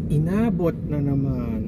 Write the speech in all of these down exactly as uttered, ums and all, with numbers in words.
Inabot na naman.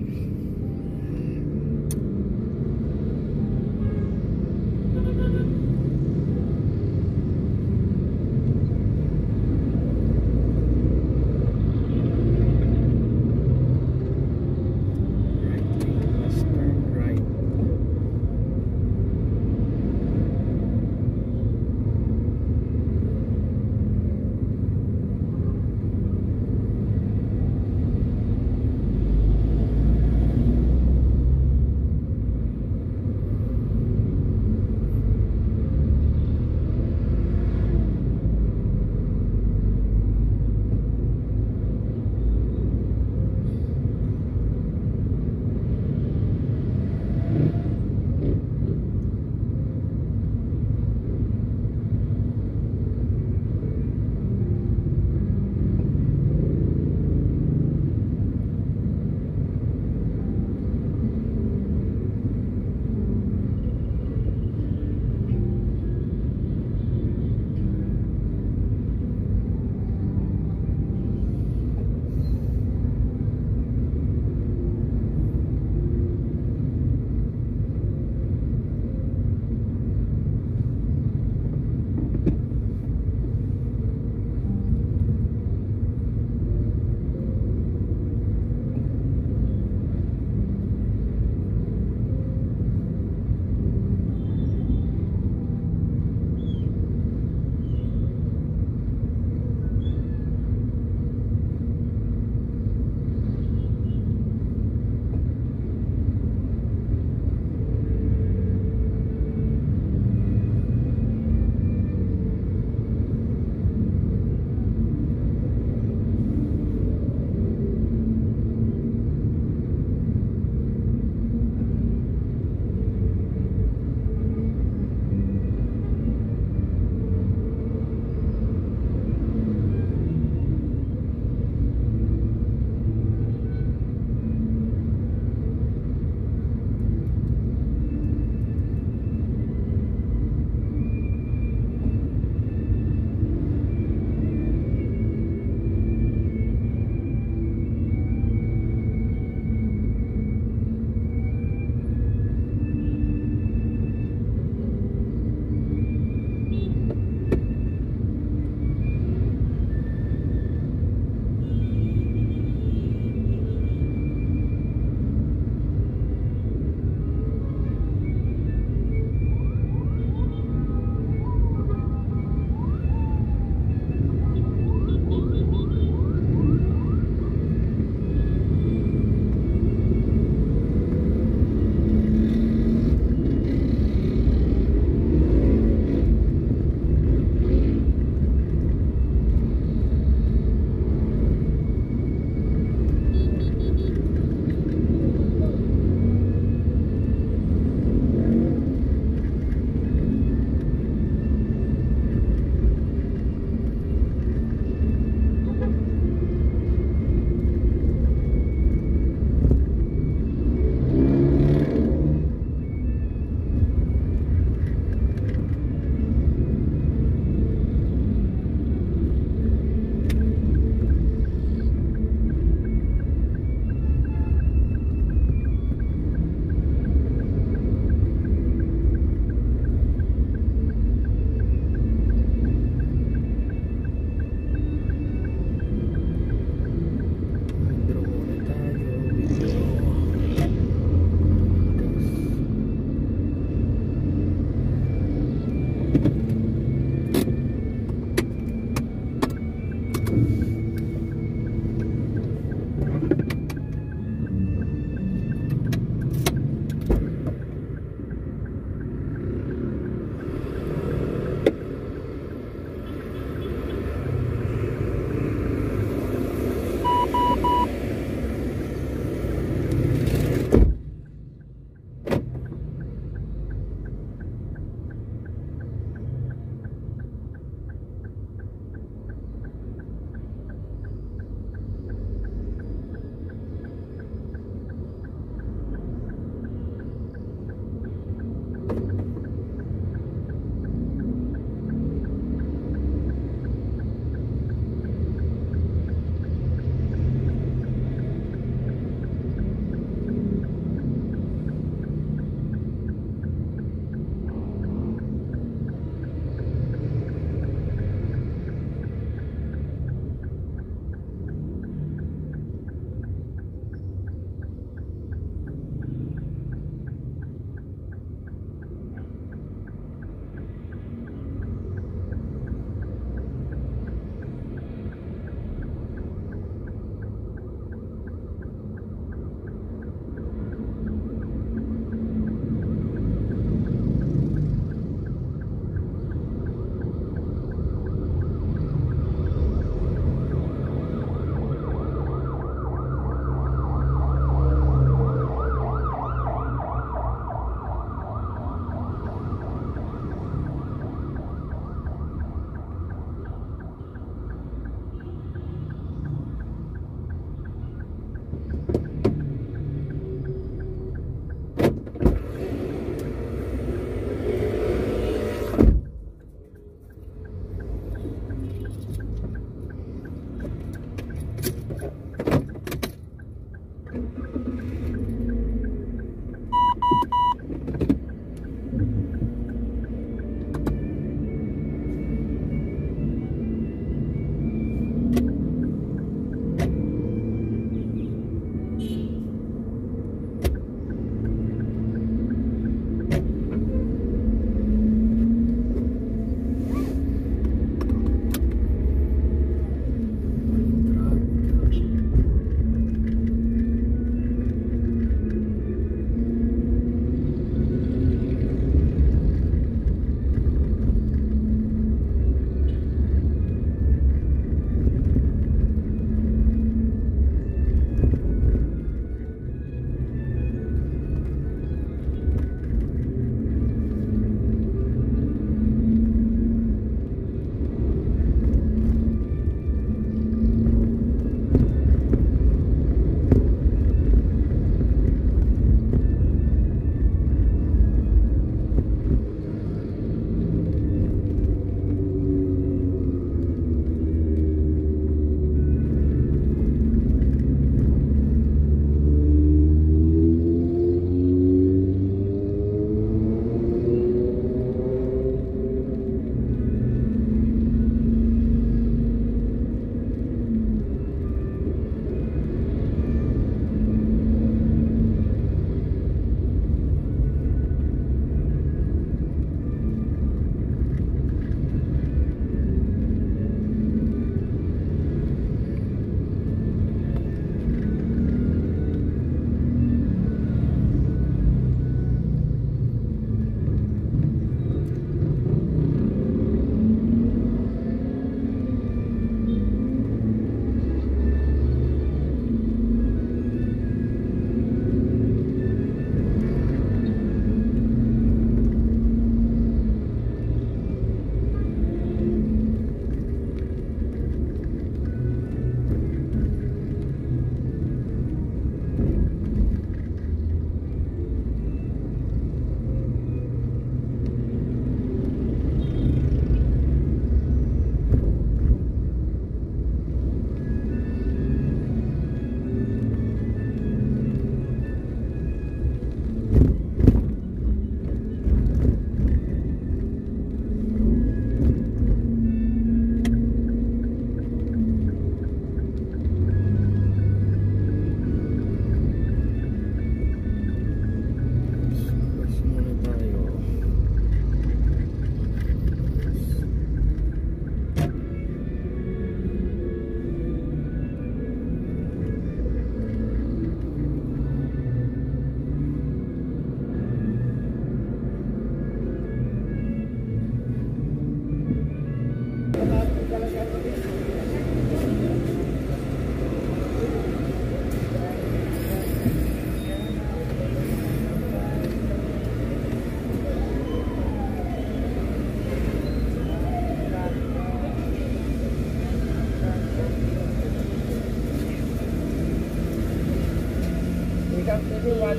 Turuan.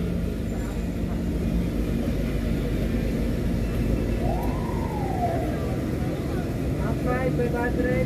Apa itu baterai?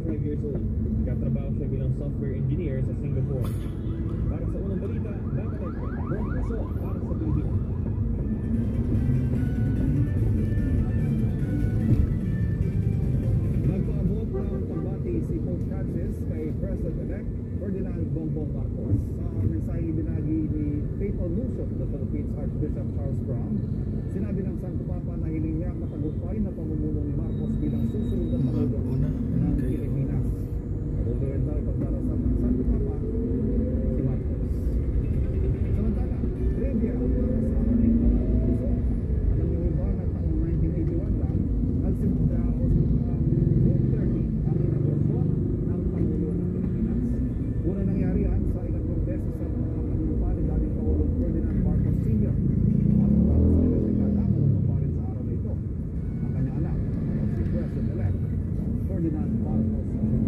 thirty-five years old. Nagtatrabaho siya bilang software engineer sa Singapore. Para sa unang balita, dapat ay buong puso para sa Pilipinas. Nagpaabot ng pambati si Pope Francis kay President-elect Ferdinand Bongbong Marcos. Sa mensaheng ibinagi ni Papal Nuncio of the Philippines Archbishop Charles Brown, sinabi ng Santo Papa na hiling niya ang matagumpay na pamumuno ni Marcos bilang susunod na Pangulo ng Pilipinas. Patuloy rin daw pagdarasal ng Santo Papa si Marcos. Samantala, trivia para sa ating mga puso. Alam niyo ba na taong nineteen eighty-one lang, nagsimula o ang June thirty ang inaugurasyon ng Pangulo ng Pilipinas. Una nangyari yan sa ikatlong beses sa mga panunumpa ni dating Pangulong Ferdinand Marcos Senior At tapos sa ilang dekada, manunumpa rin sa araw na ito ang kanyang anak, si President-elect Ferdinand Marcos Junior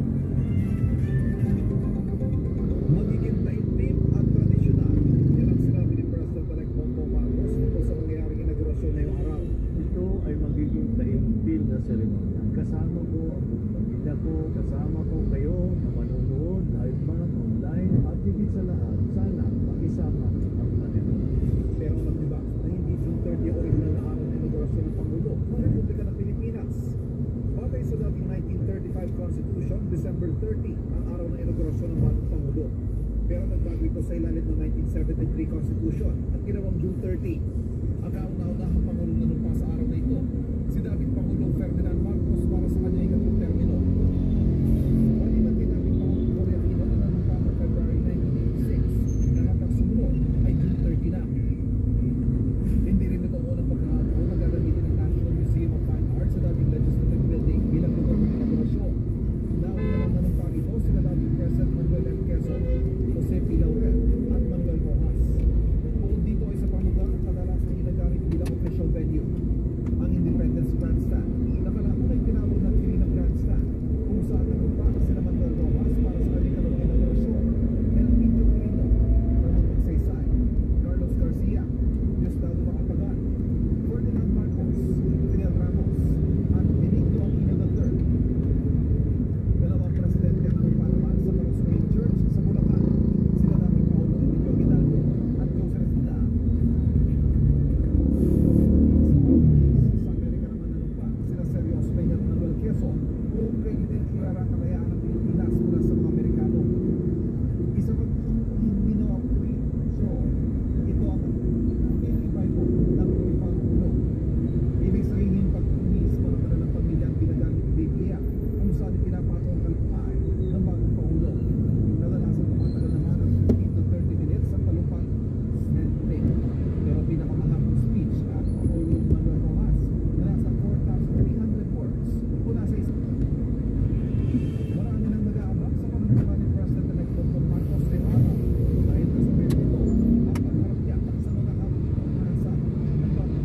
Magiging taimtim at tradisyonal. Yan ang sinabi ni President-elect Bongbong Marcos tungkol sa mangyayaring inaugurasyon ngayong araw. Ito ay magiging taimtim na seremonya. Kasama ko ang buong pamilya ko, kasama ko kayo na manonood, live man, online, at higit sa lahat, sana makisama ang Panginoon. Pero magdiba na hindi June thirty ang original na araw ng inaugurasyon ng Pangulo ng Republika ng Pilipinas. Batay sa dating nineteen thirty-five Constitution, December thirty ang araw ng inaugurasyon ng bagong Pangulo. Pero nagbago ito sa ilalim ng nineteen seventy-three Constitution at ginawang June thirty. Ang kauna-unahang Pangulong nanumpa sa araw na ito, si dating Pangulong Ferdinand Marcos para sa kanyang ikatlong termino. Maliban kay dating Pangulong Cory Aquino na nanumpa noong February nineteen eighty-six, lahat ng sumunod ay June thirty na. Hindi rin ito unang pagkakataon na gagamitin ng National Museum of Fine Arts sa dating Legislative Building bilang lugar ng inaugurasyon. Nauna lang nanumpa ito sila dating President Manuel M. Quezon, Jose P. Laurel at Manuel Rojas. Bukod dito ay sa pamugang ang kadalasang ginagamit bilang official venue, ang Independence Grandstand. Nakalaon ay tinawag ng Quirino Grandstand kung saan nanumpa sila Manuel Rojas para sa kanyang kalawang inaugurasyon, Elpidio Quirino, Ramon Magsaysay, Carlos Garcia, Diosdado Macapagan, Ferdinand Marcos, Fidel Ramos, at Benigno Aquino the third. Dalawang presidente ang nanumpa naman sa Carousel Church sa Bulacan, sila dating Paulo Emilio Aguinaldo at Jose Rizal. Sa Amerika naman nanumpa sila Sergio Osmeña at Manuel Quezon kung kayo din irarakamaya ng Pilipinas mula sa mga Amerikano. Isa pag hindi na ako so ito ang pinipay po ng Pangulo. Ibig sabihin pag mismo ng kanilang pamilya ang pinagamit ng Biblia kung saan pinapatong ang kalupay ng bagong Pangulo. Kadalasan tumatagal naman ng fifteen to thirty minutes ang kalupang smenting. Pero pinakamahapong speech at Pangulong Manuel Rojas na nasa four thousand three hundred words mula sa isang. Marami nang nag-aabang sa pamumuno ni President-elect Bongbong Marcos ngayong araw. Dahil kasabay nito ang pagharap niya sa mga hapong pangasa ng bagong.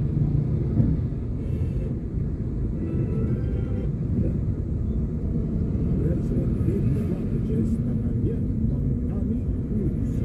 President David Rodriguez na nandiyan ng Tommy Cruise.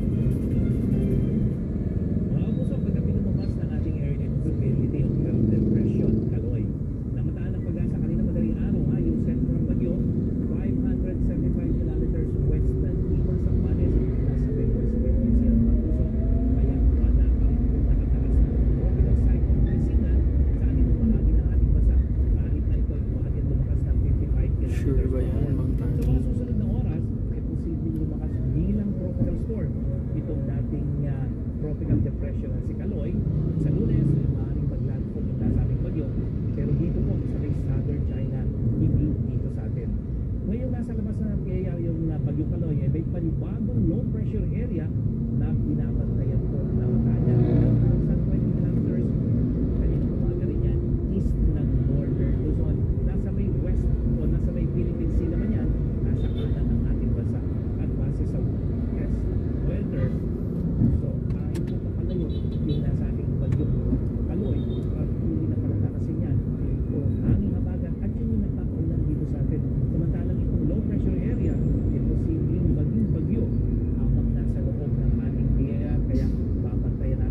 Mga puso, pagkapi lumabas ng ating area of stability of Health Depression, Kaloy. Namataan ng pag-asa kanina madaling araw ha, yung sentro ng bagyo, five hundred seventy-five kilometers west ng Iba sa Manes, nasa Bicol sa Pilipinas, mga puso. Kaya wala pa rin po nakatakas ng tropical cyclone Messina sa anumang bahagi ng ating bansa, kahit na ito ay umahatid lumakas ng fifty-five kilometers Sure ba yan, per hour. Mang Tani? Sa mga susunod na oras, ay posibleng lumakas bilang tropical storm itong dating uh, tropical depression na si Kaloy. Sa Lunes, ay maaaring maglandfall mula sa ating bagyo, pero dito po sa may southern China, hindi dito sa atin. Ngayon nasa labas na ng P A R yung uh, bagyo Kaloy, ay may panibagong low pressure area na pinapantayan po na matanya. one thousand twenty kilometers, kanina umaga rin yan, east ng border Luzon. Nasa may west o nasa may Philippine Sea naman yan, nasa kanan ng ating bansa. At base sa yes, weather, so uh, ito pa pala yun, yung nasa ating bagyo Kaloy, at hindi na pala nakasin yan. O hangin habagat at yun yung nagpapaulan dito sa atin. Samantalang itong low pressure area, ito si yung bagyo bagyo habang nasa loob ng ating P A R, kaya papantayan natin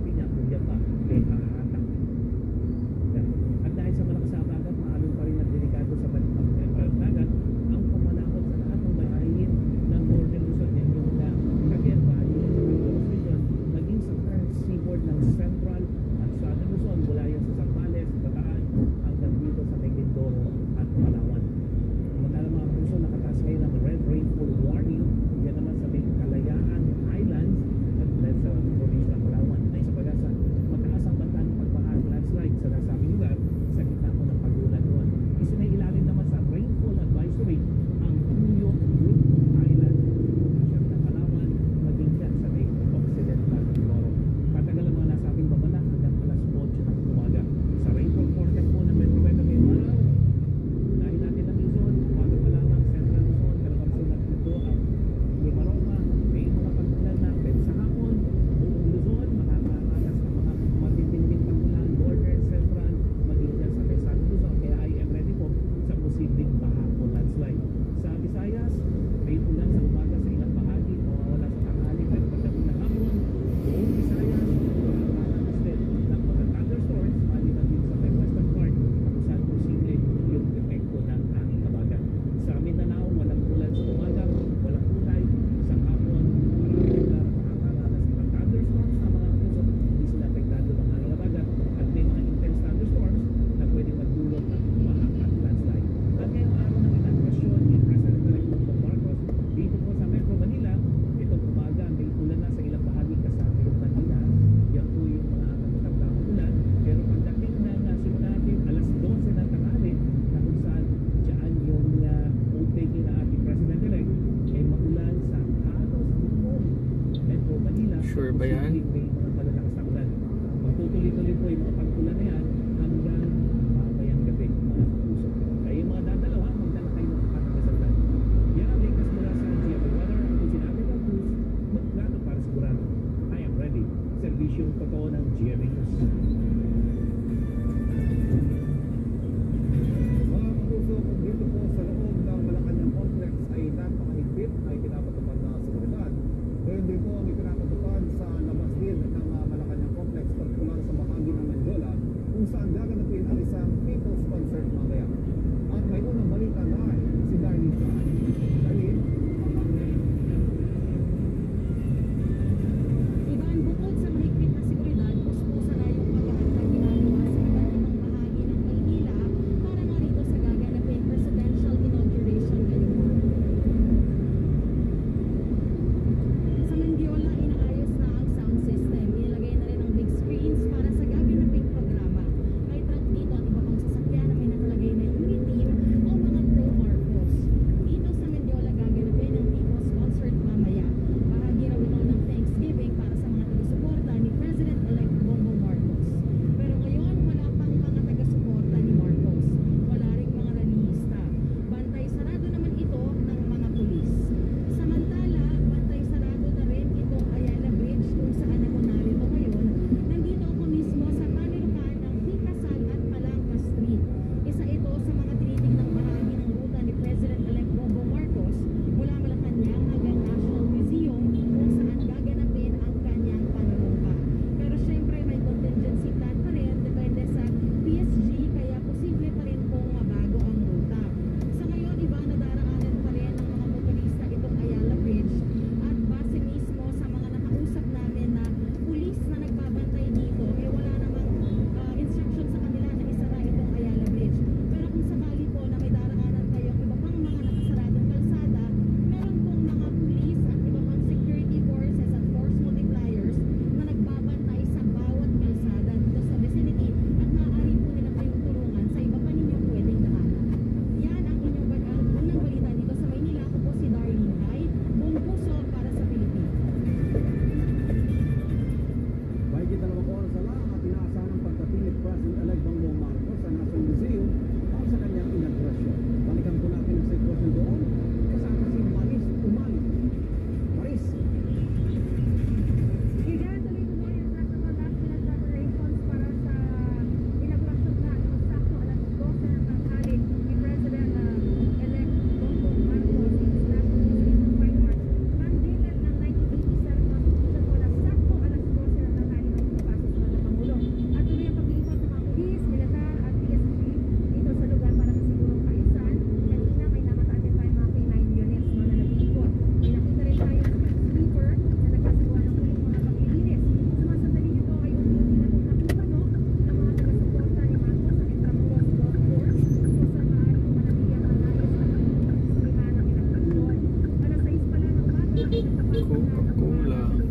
Coca-Cola.